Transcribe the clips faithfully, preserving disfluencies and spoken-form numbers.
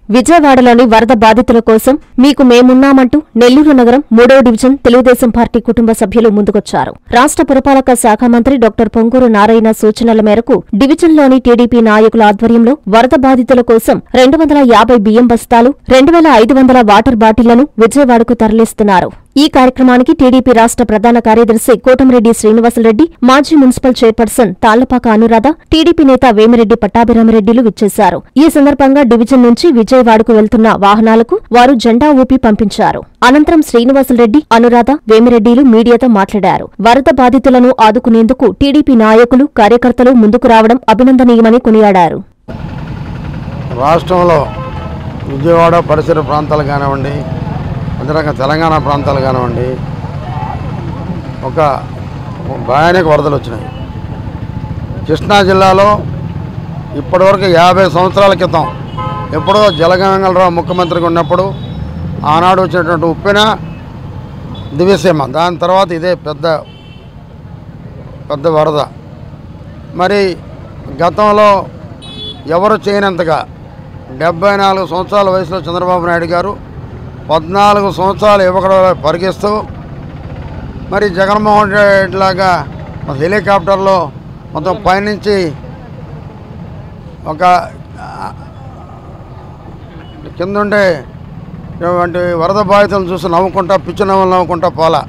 విజయవాడలోని వరద బాధితుల కోసం మీకు మేమున్నామంటూ నెల్లూరు నగరం మూడవ డివిజన్ తెలుగుదేశం పార్టీ కుటుంబ సభ్యులు ముందుకొచ్చారు. రాష్ట్ర పురపాలక శాఖ మంత్రి డాక్టర్ పొంగూరు నారాయణ సూచనల మేరకు డివిజన్లోని టీడీపీ నాయకుల ఆధ్వర్యంలో వరద బాధితుల కోసం రెండు వందల యాభై బియ్యం బస్తాలు, రెండు వేల ఐదు వందల వాటర్ బాటిళ్లను విజయవాడకు తరలిస్తున్నారు. ఈ కార్యక్రమానికి టీడీపీ రాష్ట్ర ప్రధాన కార్యదర్శి కోటమిరెడ్డి శ్రీనివాసరెడ్డి, మాజీ మున్సిపల్ చైర్పర్సన్ తాళ్లపాక అనురాధ, టీడీపీ నేత వేమిరెడ్డి పట్టాభిరామిరెడ్డిలు విచ్చేశారు. ఈ సందర్భంగా డివిజన్ నుంచి విజయవాడకు వెళ్తున్న వాహనాలకు వారు జెండా ఊపి పంపించారు. అనంతరం శ్రీనివాసరెడ్డి, అనురాధ, వేమిరెడ్డిలు మీడియాతో మాట్లాడారు. వరద బాధితులను ఆదుకునేందుకు టీడీపీ నాయకులు, కార్యకర్తలు ముందుకు రావడం అభినందనీయమని కొనియాడారు. రాష్ట్రంలో విజయవాడ పరిసర ప్రాంతాలు కానివ్వండి, అంతేకాక తెలంగాణ ప్రాంతాలు కానివ్వండి, ఒక భయానక వరదలు వచ్చినాయి. కృష్ణా జిల్లాలో ఇప్పటివరకు యాభై సంవత్సరాల క్రితం ఎప్పుడో జలగంగలరావు ముఖ్యమంత్రిగా ఉన్నప్పుడు ఆనాడు వచ్చినటువంటి ఉప్పెన, దివ్యసీమ, దాని తర్వాత ఇదే పెద్ద పెద్ద వరద. మరి గతంలో ఎవరు చేయనంతగా డెబ్బై నాలుగు సంవత్సరాల వయసులో చంద్రబాబు నాయుడు గారు పద్నాలుగు సంవత్సరాలు యువకుడు పరిగెస్తూ మరి జగన్మోహన్ రెడ్డి లాగా హెలికాప్టర్లో మొత్తం పైనుంచి ఒక కిందుండే వంటి వరద బాధితులను చూసి నవ్వుకుంటా, పిచ్చి నవ్వులు నవ్వుకుంటా పోలా.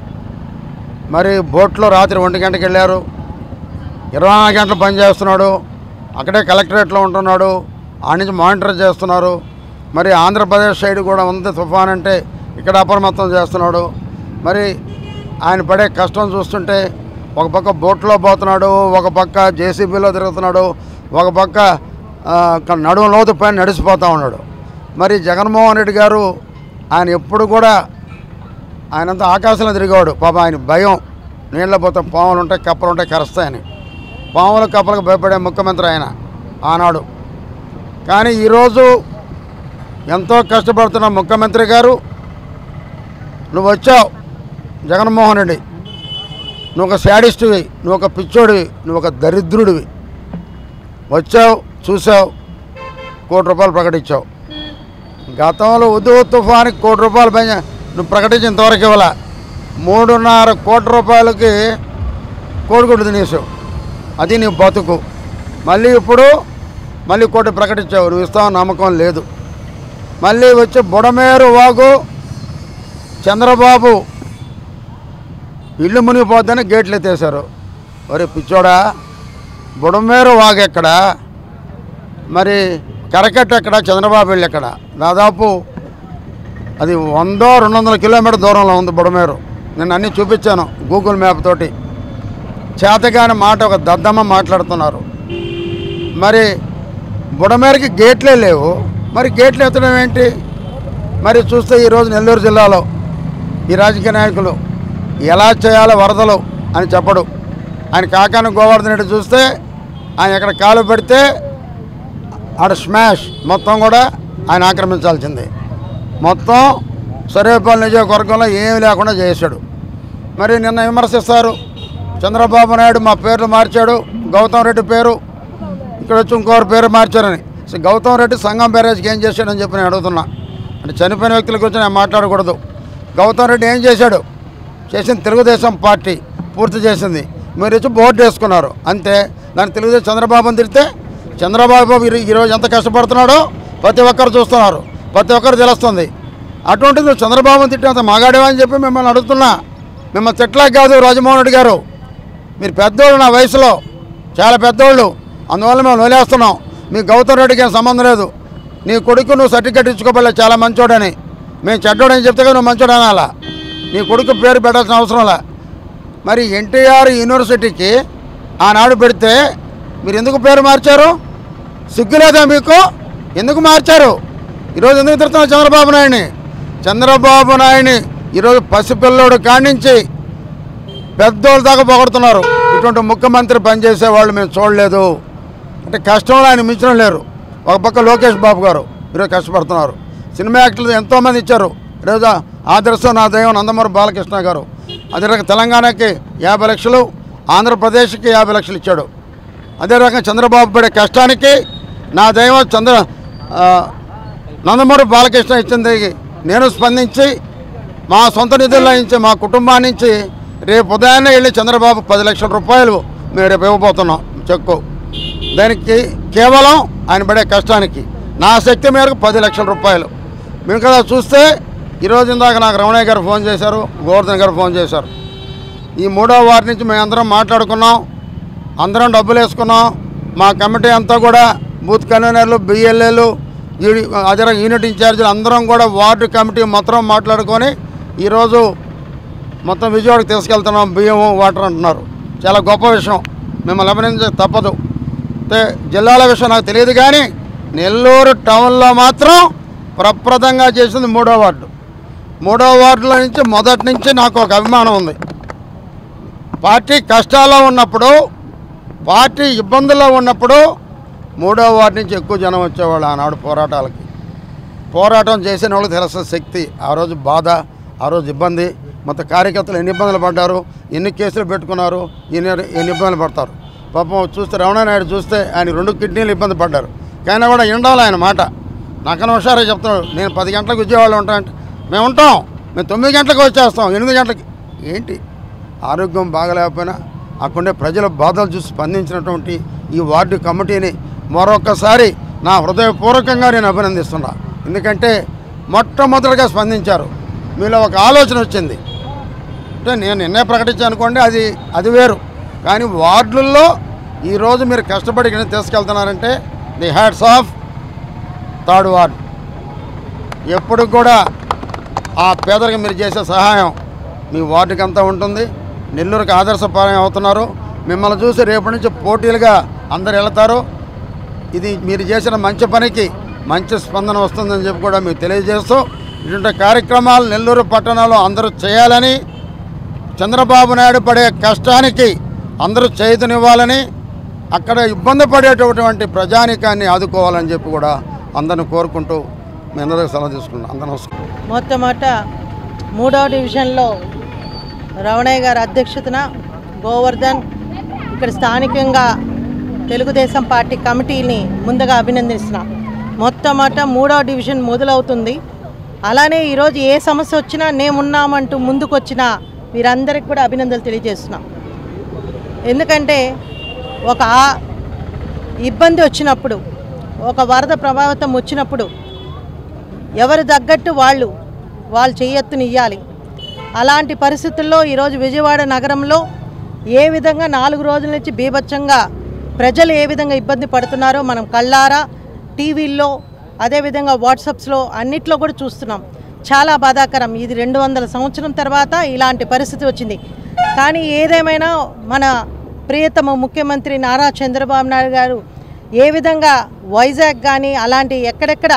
మరి బోట్లో రాత్రి ఒంటి గంటకి వెళ్ళారు. ఇరవై నాలుగు గంటలు పనిచేస్తున్నాడు. అక్కడే కలెక్టరేట్లో ఉంటున్నాడు. ఆ నుంచి మానిటర్ చేస్తున్నారు. మరి ఆంధ్రప్రదేశ్ సైడ్ కూడా ఉంది తుఫాన్ అంటే, ఇక్కడ అప్రమత్తం చేస్తున్నాడు. మరి ఆయన పడే కష్టం చూస్తుంటే ఒక పక్క బోట్లో పోతున్నాడు, ఒక పక్క జేసీబీలో తిరుగుతున్నాడు, ఒక పక్క నడుము లోతు పైన నడిచిపోతూ ఉన్నాడు. మరి జగన్మోహన్ రెడ్డి గారు ఆయన ఎప్పుడు కూడా ఆయనంతా ఆకాశంలో తిరిగాడు. పాప ఆయన భయం, నీళ్ళ పోతే పాములు ఉంటాయి, కప్పలు ఉంటాయి, కరుస్తాయని. పాములు కప్పలకు భయపడే ముఖ్యమంత్రి ఆయన ఆనాడు. కానీ ఈరోజు ఎంతో కష్టపడుతున్న ముఖ్యమంత్రి గారు, నువ్వు వచ్చావు జగన్మోహన్ రెడ్డి, నువ్వు ఒక శాడిస్టువి, నువ్వు ఒక పిచ్చోడివి, నువ్వు ఒక దరిద్రుడివి. వచ్చావు, చూసావు, కోటి రూపాయలు ప్రకటించావు. గతంలో ఉదు తుఫానికి కోటి రూపాయలు పైన నువ్వు ప్రకటించిన ఇంతవరకు ఇవ్వాల. మూడున్నర కోట్ల రూపాయలకి కోడిగుడ్డు తినేసావు. అది నీ బతుకు. మళ్ళీ ఇప్పుడు మళ్ళీ కోటి ప్రకటించావు. నువ్వు ఇస్తావు నమ్మకం లేదు. మళ్ళీ వచ్చి బుడమేరు వాగు, చంద్రబాబు ఇల్లు మునిగిపోద్దని గేట్లు ఎత్తేశారు. మరి పిచ్చోడా, బుడమేరు వాగు ఎక్కడ, మరి కరకట్ట ఎక్కడ, చంద్రబాబు ఇల్లు ఎక్కడ? దాదాపు అది వందో రెండు వందల కిలోమీటర్ దూరంలో ఉంది బుడమేరు. నేను అన్నీ చూపించాను గూగుల్ మ్యాప్ తోటి. చేతగాని మాట ఒక దద్దమ్మ మాట్లాడుతున్నారు. మరి బుడమేరుకి గేట్లే లేవు, మరి గేట్లు ఎత్తడం ఏంటి? మరి చూస్తే ఈరోజు నెల్లూరు జిల్లాలో ఈ రాజకీయ నాయకులు ఎలా చేయాలో వరదలు అని చెప్పడు. ఆయన కాకాని గోవర్ధన్ రెడ్డి చూస్తే ఆయన ఎక్కడ కాలు పెడితే ఆడ స్మాష్ మొత్తం కూడా ఆయన ఆక్రమించాల్సిందే. మొత్తం సర్వేపల్లి నియోజకవర్గంలో ఏమీ లేకుండా చేశాడు. మరి నిన్న విమర్శిస్తారు, చంద్రబాబు నాయుడు మా పేర్లు మార్చాడు, గౌతమ్ రెడ్డి పేరు ఇక్కడ వచ్చి ఇంకోరు పేరు మార్చారని. గౌతమ్ రెడ్డి సంగం బ్యారేజ్కి ఏం చేశాడని చెప్పి నేను అడుగుతున్నా. అంటే చనిపోయిన వ్యక్తుల గురించి నేను మాట్లాడకూడదు. గౌతమ్ రెడ్డి ఏం చేశాడు? చేసింది తెలుగుదేశం పార్టీ పూర్తి చేసింది. మీరు వచ్చి బోర్డు వేసుకున్నారు అంతే. దాన్ని తెలుగుదేశం చంద్రబాబుని తిరిగితే చంద్రబాబు ఈరోజు ఎంత కష్టపడుతున్నాడో ప్రతి ఒక్కరు చూస్తున్నారు, ప్రతి ఒక్కరు తెలుస్తుంది. అటువంటిది నువ్వు చంద్రబాబుని తిట్టినంత మగాడేవా అని చెప్పి మిమ్మల్ని అడుగుతున్నా. మిమ్మల్ని తిట్టలా కాదు రాజమోహన్ రెడ్డి గారు, మీరు పెద్దోళ్ళు, నా వయసులో చాలా పెద్దోళ్ళు, అందువల్ల మేము వదిలేస్తున్నాం. మీ గౌతమ్ రెడ్డికి ఏం సంబంధం లేదు. నీ కొడుకు నువ్వు సర్టిఫికెట్ ఇచ్చుకోబడలే చాలా మంచోడని. మేము చెడ్డోడని చెప్తే కదా నువ్వు మంచోడు అనాలా. నీ కొడుకు పేరు పెట్టాల్సిన అవసరంలా. మరి ఎన్టీఆర్ యూనివర్సిటీకి ఆనాడు పెడితే మీరు ఎందుకు పేరు మార్చారు? సిగ్గులేదా మీకు? ఎందుకు మార్చారు? ఈరోజు ఎందుకు తిరుగుతున్నారు చంద్రబాబు నాయుడిని? చంద్రబాబు నాయుడిని ఈరోజు పసిపిల్లోడు కానించి పెద్దోళ్ళ దాకా పొగడుతున్నారు. ఇటువంటి ముఖ్యమంత్రి పనిచేసేవాళ్ళు మేము చూడలేదు. అంటే కష్టంలో ఆయన మించడం లేరు. ఒక పక్క లోకేష్ బాబు గారు ఈరోజు కష్టపడుతున్నారు. సినిమా యాక్టర్లు ఎంతోమంది ఇచ్చారు. ఈరోజు ఆదర్శం నా దైవం నందమూరి బాలకృష్ణ గారు. అదే రకంగా తెలంగాణకి యాభై లక్షలు, ఆంధ్రప్రదేశ్కి యాభై లక్షలు ఇచ్చాడు. అదే రకంగా చంద్రబాబు పడే కష్టానికి నా దైవం చంద్ర నందమూరి బాలకృష్ణ ఇచ్చింది నేను స్పందించి మా సొంత నిధుల్లో నుంచి మా కుటుంబాన్ని నుంచి రేపు ఉదయాన్నే వెళ్ళి చంద్రబాబు పది లక్షల రూపాయలు మేము రేపు ఇవ్వబోతున్నాం చెక్కు. దానికి కేవలం ఆయన పడే కష్టానికి నా శక్తి మేరకు పది లక్షల రూపాయలు. మేము కదా చూస్తే ఈరోజు ఇందాక నాకు రమణయ్య గారు ఫోన్ చేశారు, గోవర్ధన్ గారు ఫోన్ చేశారు. ఈ మూడో వార్డు నుంచి మేము అందరం మాట్లాడుకున్నాం, అందరం డబ్బులు వేసుకున్నాం. మా కమిటీ అంతా కూడా బూత్ కన్వీనర్లు, బిఎల్ఏలు, అదే యూనిట్ ఇన్ఛార్జీలు అందరం కూడా వార్డు కమిటీ మొత్తం మాట్లాడుకొని ఈరోజు మొత్తం విజయవాడకి తీసుకెళ్తున్నాం. బియ్యం, వాటర్ అంటున్నారు. చాలా గొప్ప విషయం, మిమ్మల్ని అభినందించ తప్పదు. అయితే జిల్లాల విషయం నాకు తెలియదు, కానీ నెల్లూరు టౌన్లో మాత్రం ప్రప్రదంగా చేసింది మూడో వార్డు. మూడో వార్డులో నుంచి మొదటి నుంచి నాకు ఒక అభిమానం ఉంది. పార్టీ కష్టాల్లో ఉన్నప్పుడు, పార్టీ ఇబ్బందుల్లో ఉన్నప్పుడు మూడో వార్డు నుంచి ఎక్కువ జనం వచ్చేవాళ్ళు ఆనాడు పోరాటాలకి. పోరాటం చేసిన వాళ్ళకి తెలుసు శక్తి. ఆ రోజు బాధ, ఆ రోజు ఇబ్బంది, మొత్తం కార్యకర్తలు ఎన్ని ఇబ్బందులు పడ్డారు, ఎన్ని కేసులు పెట్టుకున్నారు, ఎన్ని ఎన్ని ఇబ్బందులు పడతారు. పాపం చూస్తే రమణానాయుడు చూస్తే ఆయన రెండు కిడ్నీలు ఇబ్బంది పడ్డారు, కానీ కూడా ఎండాలి ఆయన మాట. నాకన్నా హుషారే చెప్తున్నాడు, నేను పది గంటలకు విజయవాడలో ఉంటానంటే మేము ఉంటాం, మేము తొమ్మిది గంటలకు వచ్చేస్తాం, ఎనిమిది గంటలకి. ఏంటి ఆరోగ్యం బాగలేకపోయినా అక్కడే ప్రజల బాధలు చూసి స్పందించినటువంటి ఈ వార్డు కమిటీని మరొకసారి నా హృదయపూర్వకంగా నేను అభినందిస్తున్నా. ఎందుకంటే మొట్టమొదటిగా స్పందించారు. మీలో ఒక ఆలోచన వచ్చింది అంటే నేను నిన్నే ప్రకటించాను అనుకోండి, అది అది వేరు. కానీ వార్డుల్లో ఈరోజు మీరు కష్టపడి తీసుకెళ్తున్నారంటే the hats off third ward. ఎప్పుడు కూడా ఆ పేదలకు మీరు చేసే సహాయం మీ వార్డుకి అంతా ఉంటుంది. నెల్లూరుకి ఆదర్శప్రాయం అవుతున్నారు. మిమ్మల్ని చూసి రేపటి నుంచి పోటీలుగా అందరు వెళతారు. ఇది మీరు చేసిన మంచి పనికి మంచి స్పందన వస్తుందని చెప్పి కూడా మీకు తెలియజేస్తూ, ఇటువంటి కార్యక్రమాలు నెల్లూరు పట్టణంలో అందరూ చేయాలని, చంద్రబాబు నాయుడు పడే కష్టానికి అందరూ చేతునివ్వాలని, అక్కడ ఇబ్బంది పడేటటువంటి ప్రజానికాన్ని ఆదుకోవాలని చెప్పి కూడా అందరిని కోరుకుంటూ మీ అందరికీ సెలవు తీసుకున్నాను. అందరూ నమస్కారం. మొట్టమొదట మూడో డివిజన్లో రమణయ్య గారి అధ్యక్షతన గోవర్ధన్ ఇక్కడ స్థానికంగా తెలుగుదేశం పార్టీ కమిటీని ముందుగా అభినందిస్తున్నాం. మొట్టమొదట మూడో డివిజన్ మొదలవుతుంది. అలానే ఈరోజు ఏ సమస్య వచ్చినా నేమున్నామంటూ ముందుకొచ్చిన వీరందరికీ కూడా అభినందనలు తెలియజేస్తున్నాం. ఎందుకంటే ఒక ఇబ్బంది వచ్చినప్పుడు, ఒక వరద ప్రభావితం వచ్చినప్పుడు ఎవరు తగ్గట్టు వాళ్ళు వాళ్ళు చెయ్యెత్తుని ఇవ్వాలి. అలాంటి పరిస్థితుల్లో ఈరోజు విజయవాడ నగరంలో ఏ విధంగా నాలుగు రోజుల నుంచి బీభత్సంగా ప్రజలు ఏ విధంగా ఇబ్బంది పడుతున్నారో మనం కళ్ళారా టీవీల్లో, అదేవిధంగా వాట్సాప్స్లో అన్నిట్లో కూడా చూస్తున్నాం. చాలా బాధాకరం. ఇది రెండు వందల సంవత్సరం తర్వాత ఇలాంటి పరిస్థితి వచ్చింది. కానీ ఏదేమైనా మన ప్రియతమ ముఖ్యమంత్రి నారా చంద్రబాబు నాయుడు గారు ఏ విధంగా వైజాగ్ కానీ అలాంటి ఎక్కడెక్కడ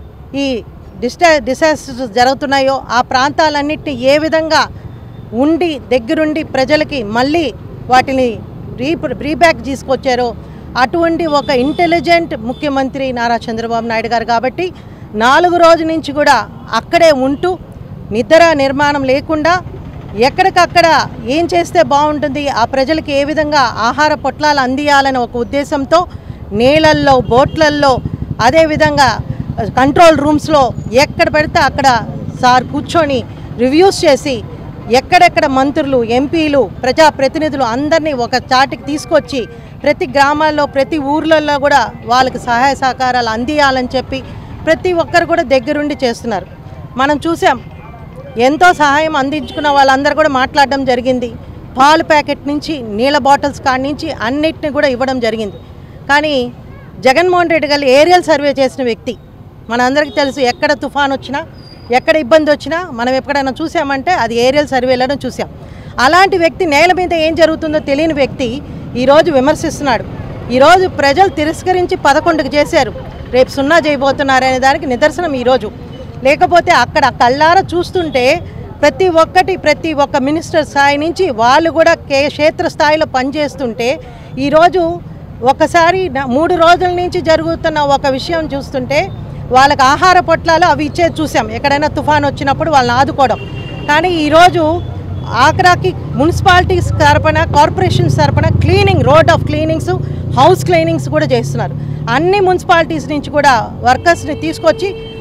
ఈ డిస్టా డిసాస్టర్స్ జరుగుతున్నాయో ఆ ప్రాంతాలన్నింటినీ ఏ విధంగా ఉండి దగ్గరుండి ప్రజలకి మళ్ళీ వాటిని రీ రీబ్యాక్ తీసుకొచ్చారో అటువంటి ఒక ఇంటెలిజెంట్ ముఖ్యమంత్రి నారా చంద్రబాబు నాయుడు గారు. కాబట్టి నాలుగు రోజుల నుంచి కూడా అక్కడే ఉంటూ నిద్ర నిర్మాణం లేకుండా ఎక్కడికక్కడ ఏం చేస్తే బాగుంటుంది, ఆ ప్రజలకి ఏ విధంగా ఆహార పొట్లాలు అందియాలని ఒక ఉద్దేశంతో నీళ్ళల్లో, బోట్లల్లో, అదేవిధంగా కంట్రోల్ రూమ్స్లో ఎక్కడ పెడితే అక్కడ సార్ కూర్చొని రివ్యూస్ చేసి ఎక్కడెక్కడ మంత్రులు, ఎంపీలు, ప్రజాప్రతినిధులు అందరినీ ఒక చాటికి తీసుకొచ్చి ప్రతి గ్రామాల్లో, ప్రతి ఊర్లలో కూడా వాళ్ళకి సహాయ సహకారాలు అందియాలని చెప్పి ప్రతి ఒక్కరు కూడా దగ్గరుండి చేస్తున్నారు. మనం చూసాం, ఎంతో సహాయం అందించుకున్న వాళ్ళందరూ కూడా మాట్లాడడం జరిగింది. పాలు ప్యాకెట్ నుంచి నీళ్ళ బాటిల్స్ కాడి నుంచి అన్నిటిని కూడా ఇవ్వడం జరిగింది. కానీ జగన్మోహన్ రెడ్డి గారు ఏరియల్ సర్వే చేసిన వ్యక్తి. మనందరికీ తెలుసు, ఎక్కడ తుఫాన్ వచ్చినా, ఎక్కడ ఇబ్బంది వచ్చినా మనం ఎక్కడైనా చూసామంటే అది ఏరియల్ సర్వేలను చూసాం. అలాంటి వ్యక్తి నేల మీద ఏం జరుగుతుందో తెలియని వ్యక్తి ఈరోజు విమర్శిస్తున్నాడు. ఈరోజు ప్రజలు తిరస్కరించి పదకొండుకు చేశారు, రేపు సున్నా చేయబోతున్నారనే దానికి నిదర్శనం ఈరోజు. లేకపోతే అక్కడ కళ్ళారా చూస్తుంటే ప్రతి ఒక్కటి ప్రతి ఒక్క మినిస్టర్ స్థాయి నుంచి వాళ్ళు కూడా కే క్షేత్ర స్థాయిలో పనిచేస్తుంటే ఈరోజు ఒకసారి మూడు రోజుల నుంచి జరుగుతున్న ఒక విషయం చూస్తుంటే వాళ్ళకి ఆహార పొట్లాలు అవి ఇచ్చేది చూసాం, ఎక్కడైనా తుఫాన్ వచ్చినప్పుడు వాళ్ళని ఆదుకోవడం. కానీ ఈరోజు ఆఖరాకి మున్సిపాలిటీస్ తరపున, కార్పొరేషన్స్ తరపున cleaning, road of cleanings, house cleanings కూడా చేస్తున్నారు. అన్ని మున్సిపాలిటీస్ నుంచి కూడా వర్కర్స్ని తీసుకొచ్చి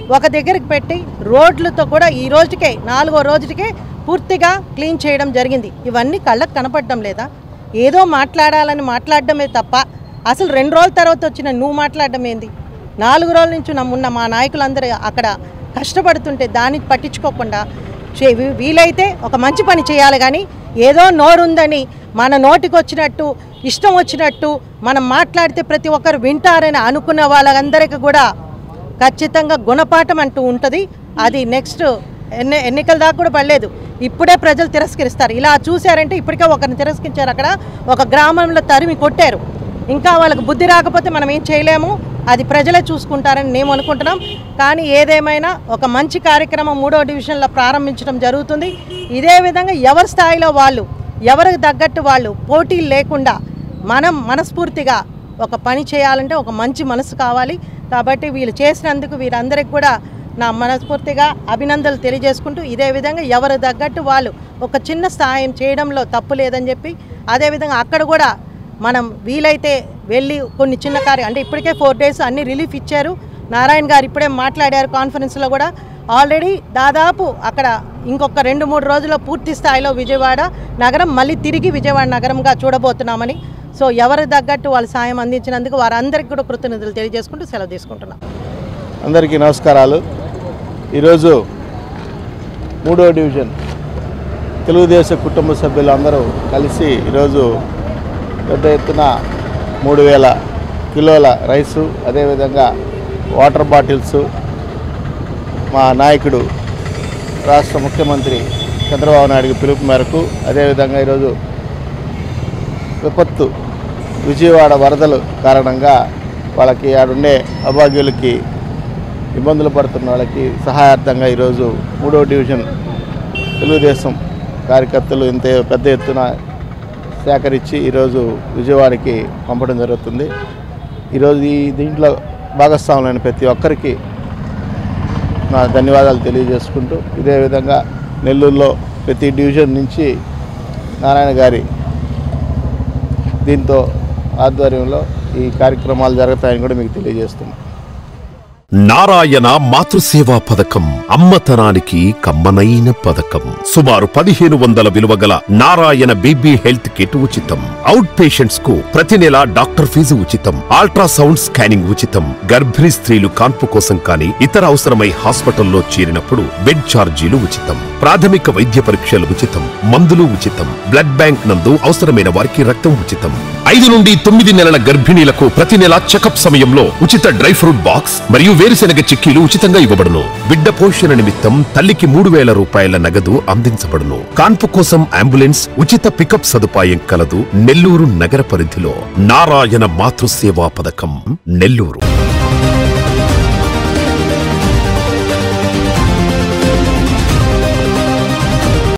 ఒక దగ్గరికి పెట్టి రోడ్లతో కూడా ఈ రోజుకే నాలుగో రోజుకే పూర్తిగా క్లీన్ చేయడం జరిగింది. ఇవన్నీ కళ్ళకు కనపడడం లేదా? ఏదో మాట్లాడాలని మాట్లాడడమే తప్ప అసలు రెండు రోజుల తర్వాత వచ్చిన నువ్వు మాట్లాడడం ఏంది? నాలుగు రోజుల నుంచి నమ్మున్న మా నాయకులందరూ అక్కడ కష్టపడుతుంటే దాన్ని పట్టించుకోకుండా వీలైతే ఒక మంచి పని చేయాలి. కానీ ఏదో నోరుందని మన నోటికి వచ్చినట్టు ఇష్టం వచ్చినట్టు మనం మాట్లాడితే ప్రతి ఒక్కరు వింటారని అనుకున్న వాళ్ళందరికీ కూడా ఖచ్చితంగా గుణపాఠం అంటూ ఉంటుంది. అది నెక్స్ట్ ఎన్ని ఎన్నికల దాకా కూడా పడలేదు, ఇప్పుడే ప్రజలు తిరస్కరిస్తారు. ఇలా చూశారంటే ఇప్పటికే ఒకరిని తిరస్కరించారు, అక్కడ ఒక గ్రామంలో తరిమి కొట్టారు. ఇంకా వాళ్ళకి బుద్ధి రాకపోతే మనం ఏం చేయలేము, అది ప్రజలే చూసుకుంటారని మేము అనుకుంటున్నాం. కానీ ఏదేమైనా ఒక మంచి కార్యక్రమం మూడో డివిజన్లో ప్రారంభించడం జరుగుతుంది. ఇదే విధంగా ఎవరి స్థాయిలో వాళ్ళు, ఎవరికి తగ్గట్టు వాళ్ళు పోటీలు లేకుండా మనం మనస్ఫూర్తిగా ఒక పని చేయాలంటే ఒక మంచి మనసు కావాలి. కాబట్టి వీళ్ళు చేసినందుకు వీరందరికీ కూడా నా మనస్ఫూర్తిగా అభినందనలు తెలియజేసుకుంటూ, ఇదే విధంగా ఎవరు తగ్గట్టు వాళ్ళు ఒక చిన్న సహాయం చేయడంలో తప్పు లేదని చెప్పి, అదేవిధంగా అక్కడ కూడా మనం వీలైతే వెళ్ళి కొన్ని చిన్న కార్యం అంటే ఇప్పటికే ఫోర్ డేస్ అన్ని రిలీఫ్ ఇచ్చారు. నారాయణ గారు ఇప్పుడే మాట్లాడారు కాన్ఫరెన్స్లో కూడా. ఆల్రెడీ దాదాపు అక్కడ ఇంకొక రెండు మూడు రోజుల్లో పూర్తి స్థాయిలో విజయవాడ నగరం మళ్ళీ తిరిగి విజయవాడ నగరంగా చూడబోతున్నామని, సో ఎవరు తగ్గట్టు వాళ్ళు సాయం అందించినందుకు వారందరికీ కూడా కృతజ్ఞతలు తెలియజేసుకుంటూ సెలవు తీసుకుంటున్నాం. అందరికీ నమస్కారాలు. ఈరోజు మూడో డివిజన్ తెలుగుదేశం కుటుంబ సభ్యులు అందరూ కలిసి ఈరోజు పెద్ద ఎత్తున మూడు వేల కిలోల రైసు, అదేవిధంగా వాటర్ బాటిల్స్ మా నాయకుడు రాష్ట్ర ముఖ్యమంత్రి చంద్రబాబు నాయుడు పిలుపు మేరకు, అదేవిధంగా ఈరోజు విపత్తు విజయవాడ వరదలు కారణంగా వాళ్ళకి ఆడుండే అభాగ్యులకి ఇబ్బందులు పడుతున్న వాళ్ళకి సహాయార్థంగా ఈరోజు మూడో డివిజన్ తెలుగుదేశం కార్యకర్తలు ఇంత పెద్ద ఎత్తున సేకరించి ఈరోజు విజయవాడకి పంపడం జరుగుతుంది. ఈరోజు ఈ దీంట్లో భాగస్వాములైన ప్రతి ఒక్కరికి నా ధన్యవాదాలు తెలియజేసుకుంటూ, ఇదే విధంగా నెల్లూరులో ప్రతి డివిజన్ నుంచి నారాయణ గారి దీంతో ఆధ్వర్యంలో ఈ కార్యక్రమాలు జరుగుతాయని కూడా మీకు తెలియజేస్తున్నాను. నారాయణ మాతృసేవా పథకం అమ్మతనానికి కమ్మనైన పథకం. సుమారు పదిహేను వందల విలువ గల నారాయణ బేబీ హెల్త్ కిట్ ఉచితం. అవుట్ పేషెంట్స్ కు ప్రతి నెల డాక్టర్ ఫీజు ఉచితం. అల్ట్రాసౌండ్ స్కానింగ్ ఉచితం. గర్భిణీ స్త్రీలు కాన్పు కోసం కానీ ఇతర అవసరమై హాస్పిటల్లో చేరినప్పుడు బెడ్ ఛార్జీలు ఉచితం. ప్రాథమిక వైద్య పరీక్షలు ఉచితం. మందులు ఉచితం. బ్లడ్ బ్యాంక్ నందు అవసరమైన వారికి రక్తం ఉచితం. ఐదు నుండి తొమ్మిది నెలల గర్భిణీలకు ప్రతి నెల చెకప్ సమయంలో ఉచిత డ్రై ఫ్రూట్ బాక్స్ మరియు వేరుశెనగ చిక్కీలు ఉచితంగా ఇవ్వబడును. బిడ్డ పోషణ నిమిత్తం తల్లికి మూడు వేల రూపాయల నగదు అందించబడును. కాన్పు కోసం అంబులెన్స్ ఉచిత పికప్ సదుపాయం కలదు. నెల్లూరు నగర పరిధిలో నారాయణ మాతృసేవా పథకం నెల్లూరు.